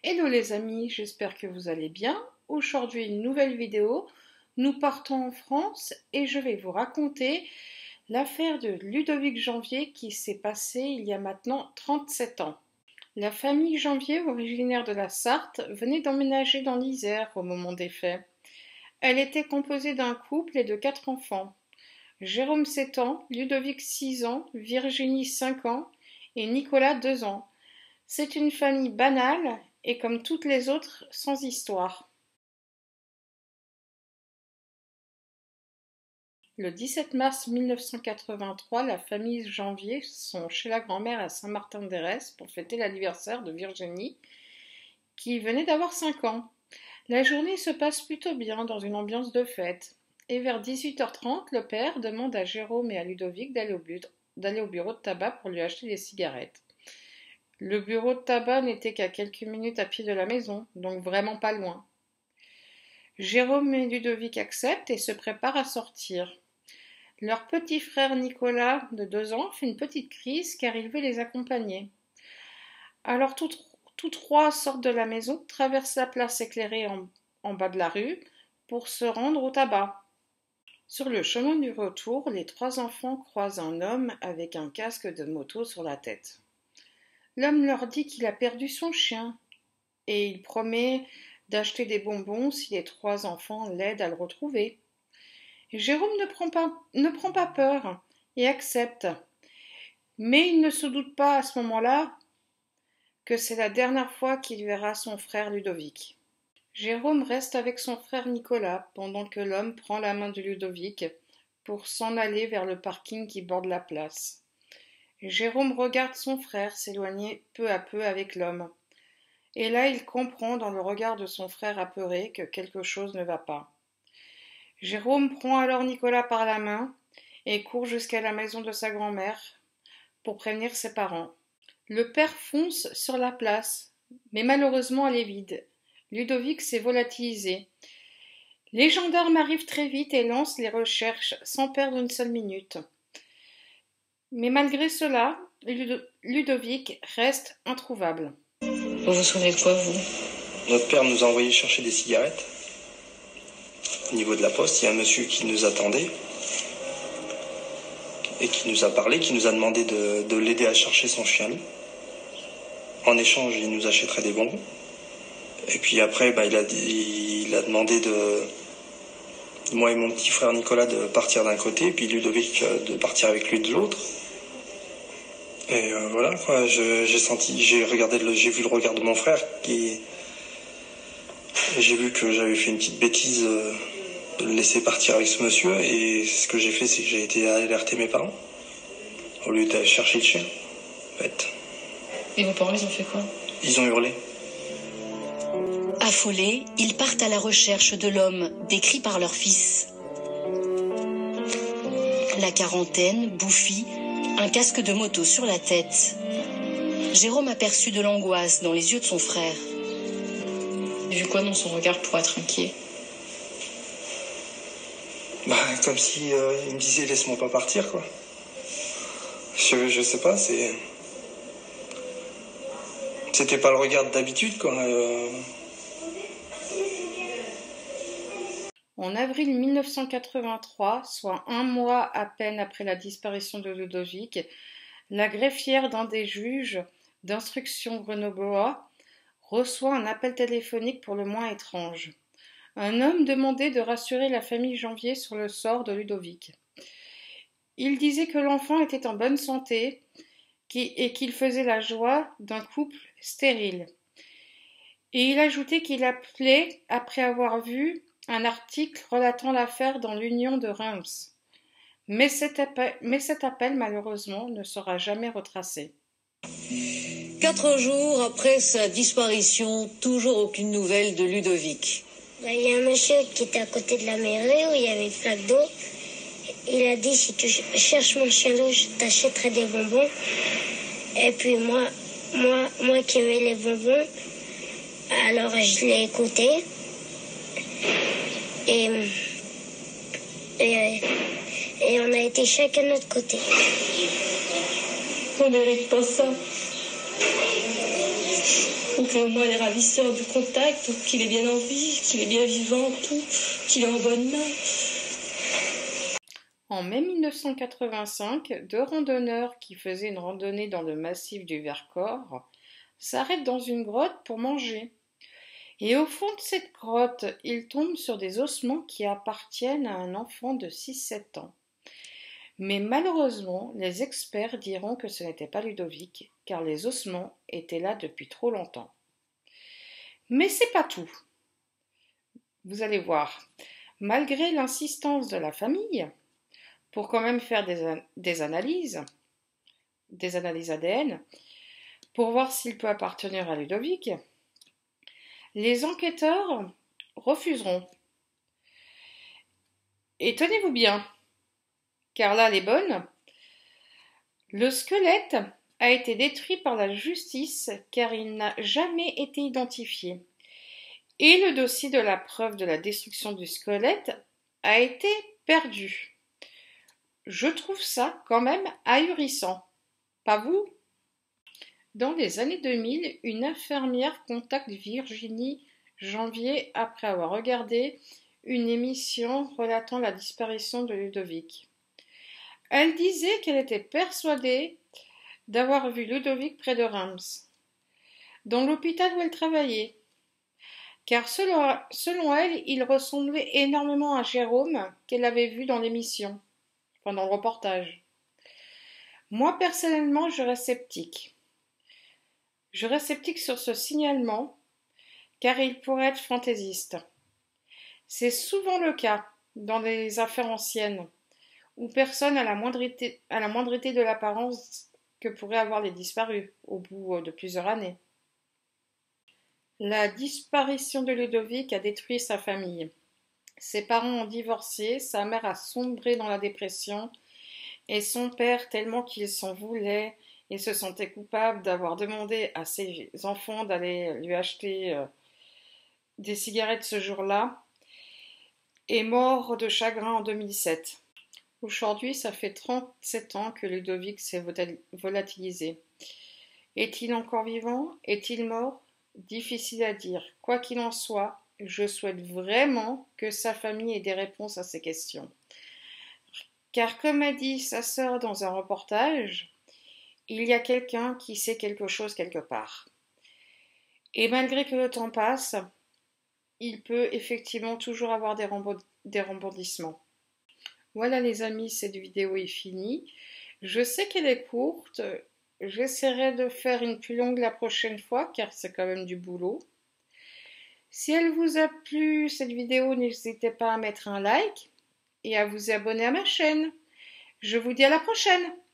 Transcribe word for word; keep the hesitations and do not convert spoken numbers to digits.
Hello les amis, j'espère que vous allez bien. Aujourd'hui une nouvelle vidéo. Nous partons en France et je vais vous raconter l'affaire de Ludovic Janvier qui s'est passée il y a maintenant trente-sept ans. La famille Janvier, originaire de la Sarthe, venait d'emménager dans l'Isère au moment des faits. Elle était composée d'un couple et de quatre enfants. Jérôme sept ans, Ludovic six ans, Virginie cinq ans et Nicolas deux ans. C'est une famille banale et comme toutes les autres, sans histoire. Le dix-sept mars mille neuf cent quatre-vingt-trois, la famille Janvier sont chez la grand-mère à Saint-Martin-d'Hérès pour fêter l'anniversaire de Virginie, qui venait d'avoir cinq ans. La journée se passe plutôt bien dans une ambiance de fête. Et vers dix-huit heures trente, le père demande à Jérôme et à Ludovic d'aller au, bu- d'aller au bureau de tabac pour lui acheter des cigarettes. Le bureau de tabac n'était qu'à quelques minutes à pied de la maison, donc vraiment pas loin. Jérôme et Ludovic acceptent et se préparent à sortir. Leur petit frère Nicolas, de deux ans, fait une petite crise car il veut les accompagner. Alors tous, tous trois sortent de la maison, traversent la place éclairée en, en bas de la rue pour se rendre au tabac. Sur le chemin du retour, les trois enfants croisent un homme avec un casque de moto sur la tête. L'homme leur dit qu'il a perdu son chien et il promet d'acheter des bonbons si les trois enfants l'aident à le retrouver. Jérôme ne prend pas, ne prend pas peur et accepte. Mais il ne se doute pas à ce moment-là que c'est la dernière fois qu'il verra son frère Ludovic. Jérôme reste avec son frère Nicolas pendant que l'homme prend la main de Ludovic pour s'en aller vers le parking qui borde la place. Jérôme regarde son frère s'éloigner peu à peu avec l'homme. Et là, il comprend dans le regard de son frère apeuré que quelque chose ne va pas. Jérôme prend alors Nicolas par la main et court jusqu'à la maison de sa grand-mère pour prévenir ses parents. Le père fonce sur la place, mais malheureusement elle est vide. Ludovic s'est volatilisé. Les gendarmes arrivent très vite et lancent les recherches sans perdre une seule minute. Mais malgré cela, Ludovic reste introuvable. Vous vous souvenez de quoi, vous? Notre père nous a envoyé chercher des cigarettes. Au niveau de la poste, il y a un monsieur qui nous attendait et qui nous a parlé, qui nous a demandé de, de l'aider à chercher son chien loup. En échange, il nous achèterait des bonbons. Et puis après, bah, il, a, il a demandé de moi et mon petit frère Nicolas de partir d'un côté, puis Ludovic de partir avec lui de l'autre. Et euh, voilà, quoi, je, j'ai senti, j'ai regardé, le, j'ai vu le regard de mon frère qui, et j'ai vu que j'avais fait une petite bêtise euh, de le laisser partir avec ce monsieur. Et ce que j'ai fait, c'est que j'ai été alerter mes parents au lieu d'aller chercher le chien. En fait. Et vos parents, ils ont fait quoi? Ils ont hurlé. Affolés, ils partent à la recherche de l'homme décrit par leur fils. La quarantaine, bouffi, un casque de moto sur la tête. Jérôme aperçut de l'angoisse dans les yeux de son frère. J'ai vu quoi dans son regard pour être inquiet? Bah, comme si euh, il me disait laisse-moi pas partir, quoi. Je, je sais pas, c'est. C'était pas le regard d'habitude, quoi. Euh... En avril mille neuf cent quatre-vingt-trois, soit un mois à peine après la disparition de Ludovic, la greffière d'un des juges d'instruction grenoblois reçoit un appel téléphonique pour le moins étrange. Un homme demandait de rassurer la famille Janvier sur le sort de Ludovic. Il disait que l'enfant était en bonne santé et qu'il faisait la joie d'un couple stérile. Et il ajoutait qu'il appelait après avoir vu un article relatant l'affaire dans l'Union de Reims. Mais cet, appel, mais cet appel, malheureusement, ne sera jamais retracé. Quatre jours après sa disparition, toujours aucune nouvelle de Ludovic. Il y a un monsieur qui était à côté de la mairie où il y avait une flaque d'eau. Il a dit si tu cherches mon chien loup, je t'achèterai des bonbons. Et puis moi, moi, moi qui aimais les bonbons, alors je l'ai écouté. Et, et, et on a été chacun de notre côté. On mérite pas ça. Donc euh, moi, les ravisseurs du contact, donc qu'il est bien en vie, qu'il est bien vivant, tout, qu'il est en bonne main. En mai mille neuf cent quatre-vingt-cinq, deux randonneurs qui faisaient une randonnée dans le massif du Vercors s'arrêtent dans une grotte pour manger. Et au fond de cette grotte, ils tombent sur des ossements qui appartiennent à un enfant de six sept ans. Mais malheureusement, les experts diront que ce n'était pas Ludovic, car les ossements étaient là depuis trop longtemps. Mais c'est pas tout. Vous allez voir, malgré l'insistance de la famille, pour quand même faire des, an- des analyses, des analyses A D N, pour voir s'il peut appartenir à Ludovic, les enquêteurs refuseront. Et tenez-vous bien, car là, elle est bonne. Le squelette a été détruit par la justice car il n'a jamais été identifié. Et le dossier de la preuve de la destruction du squelette a été perdu. Je trouve ça quand même ahurissant. Pas vous ? Dans les années deux mille, une infirmière contacte Virginie Janvier après avoir regardé une émission relatant la disparition de Ludovic. Elle disait qu'elle était persuadée d'avoir vu Ludovic près de Reims, dans l'hôpital où elle travaillait, car selon, selon elle, il ressemblait énormément à Jérôme qu'elle avait vu dans l'émission, pendant le reportage. Moi, personnellement, je reste sceptique. Je reste sceptique sur ce signalement, car il pourrait être fantaisiste. C'est souvent le cas dans les affaires anciennes, où personne n'a la moindre idée, à la moindre idée de l'apparence que pourraient avoir les disparus au bout de plusieurs années. La disparition de Ludovic a détruit sa famille. Ses parents ont divorcé, sa mère a sombré dans la dépression et son père tellement qu'il s'en voulait et se sentait coupable d'avoir demandé à ses enfants d'aller lui acheter euh, des cigarettes ce jour-là, est mort de chagrin en deux mille sept. Aujourd'hui, ça fait trente-sept ans que Ludovic s'est volatilisé. Est-il encore vivant? Est-il mort? Difficile à dire. Quoi qu'il en soit, je souhaite vraiment que sa famille ait des réponses à ces questions. Car comme a dit sa sœur dans un reportage, il y a quelqu'un qui sait quelque chose quelque part. Et malgré que le temps passe, il peut effectivement toujours avoir des, rembo- des rebondissements. Voilà les amis, cette vidéo est finie. Je sais qu'elle est courte, j'essaierai de faire une plus longue la prochaine fois car c'est quand même du boulot. Si elle vous a plu cette vidéo, n'hésitez pas à mettre un like et à vous abonner à ma chaîne. Je vous dis à la prochaine!